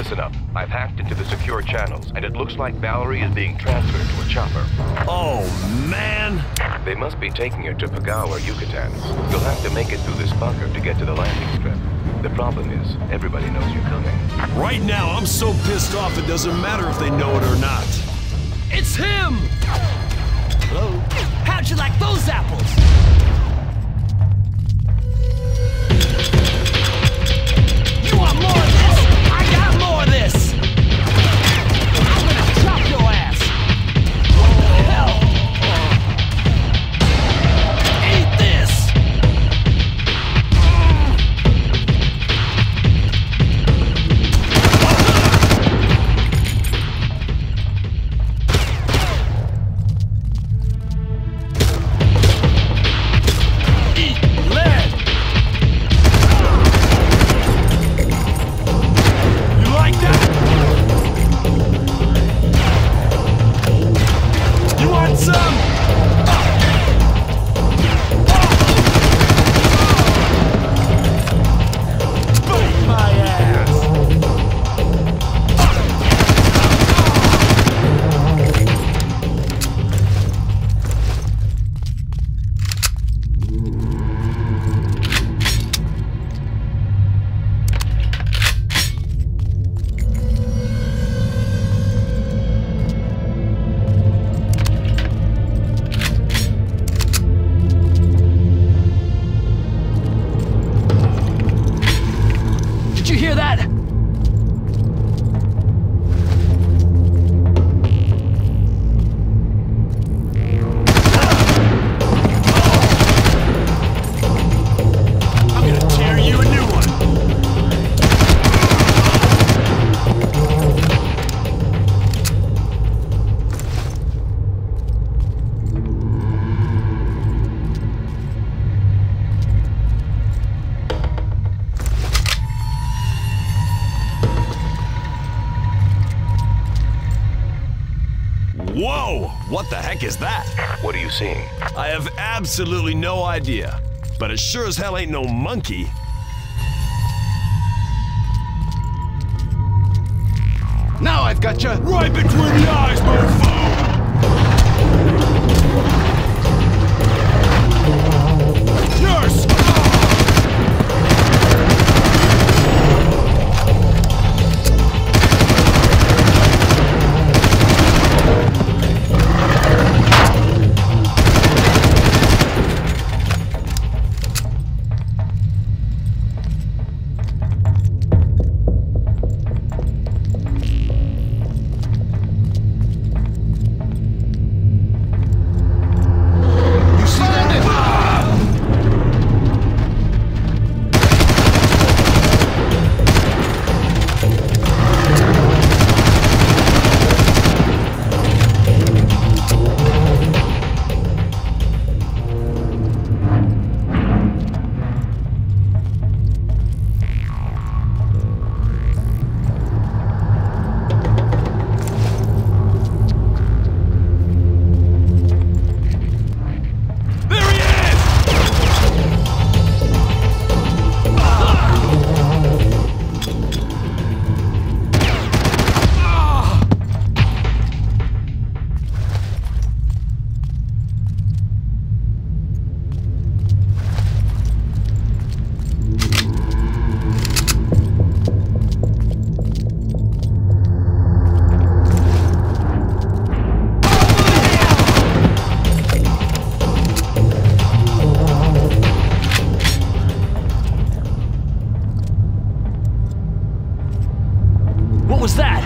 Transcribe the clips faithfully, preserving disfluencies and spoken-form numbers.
Listen up. I've hacked into the secure channels, and it looks like Valerie is being transferred to a chopper. Oh, man! They must be taking her to Pagao or Yucatan. You'll have to make it through this bunker to get to the landing strip. The problem is, everybody knows you're coming. Right now, I'm so pissed off it doesn't matter if they know it or not. It's him! Hello? How'd you like those apples? You want more of this? I got more of this! I'm gonna drop your ass! What the hell? Eat this! Did you hear that? I'm gonna tear you a new one! Whoa! What the heck is that? What are you seeing? I have absolutely no idea, but it sure as hell ain't no monkey. Now I've got you Right between the eyes, mofo! Yes! What was that?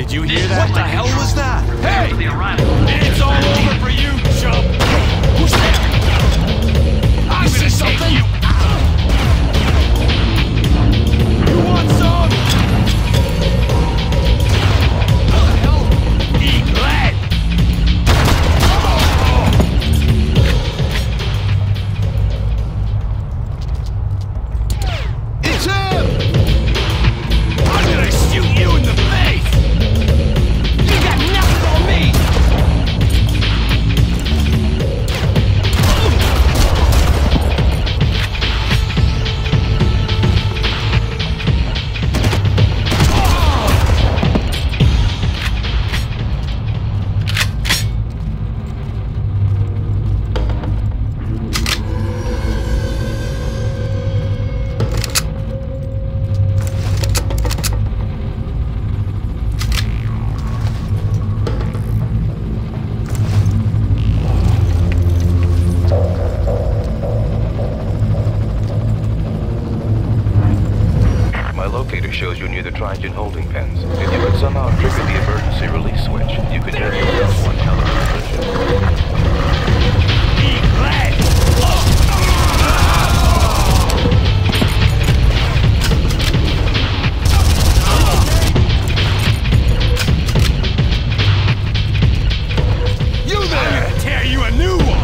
Did you hear that? What the hell was that? Hey! It's all over for you, chump! Who's there? I see something! You. you want some? What the hell? Eat lead! It's him! I'm gonna shoot you in the face! You got nothing on me! My locator shows you near the Trigen holding pens. If you could somehow trigger the emergency release switch, you could get yourself one hell of a position. Eat lead! You there! I'm gonna tear you a new one!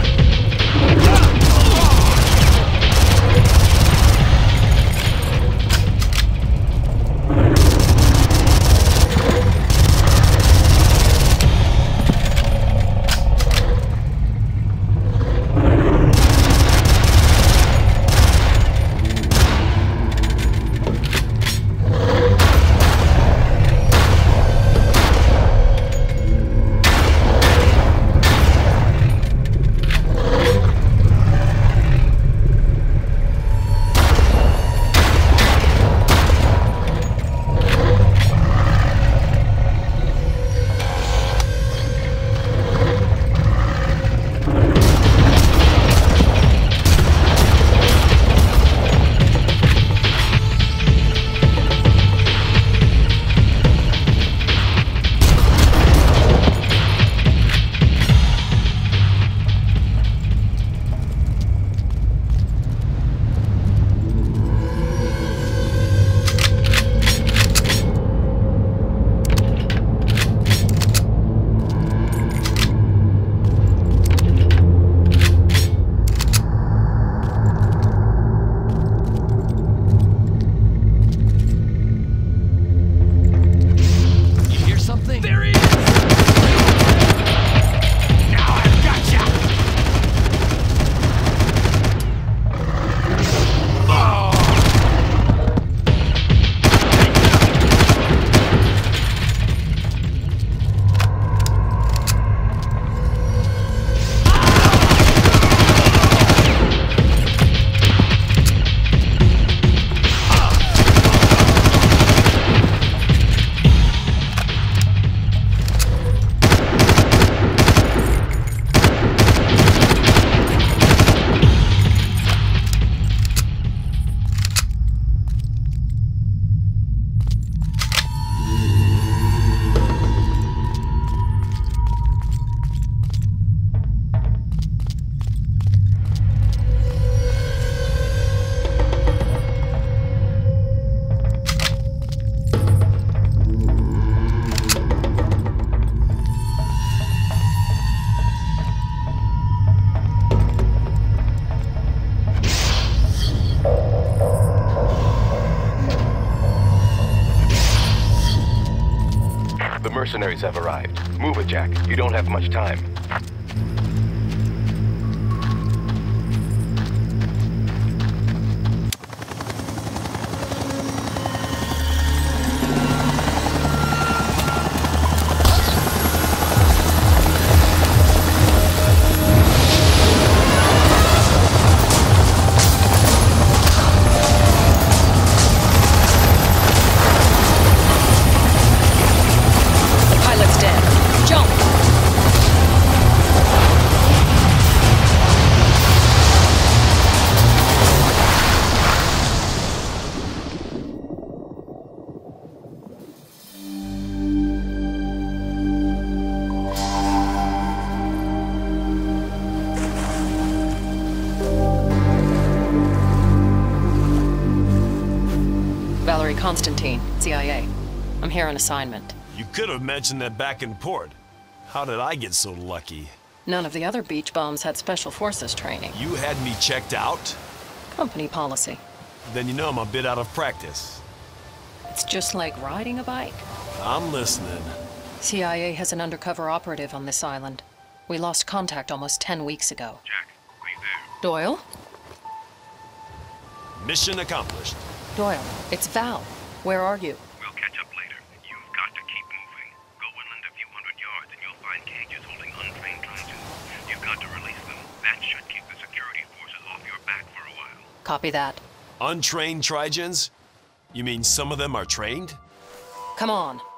You hear something? There he is! Now I've got ya! Oh! The mercenaries have arrived. Move it, Jack. You don't have much time. Pilot's dead. Jump! Constantine, C I A. I'm here on assignment. You could have mentioned that back in port. How did I get so lucky? None of the other beach bombs had special forces training. You had me checked out? Company policy. Then you know I'm a bit out of practice. It's just like riding a bike. I'm listening. C I A has an undercover operative on this island. We lost contact almost ten weeks ago. Jack, are you there? Doyle? Mission accomplished. Doyle, it's Val. Where are you? We'll catch up later. You've got to keep moving. Go inland a few hundred yards and you'll find cages holding untrained Trigens. You've got to release them. That should keep the security forces off your back for a while. Copy that. Untrained Trigens? You mean some of them are trained? Come on.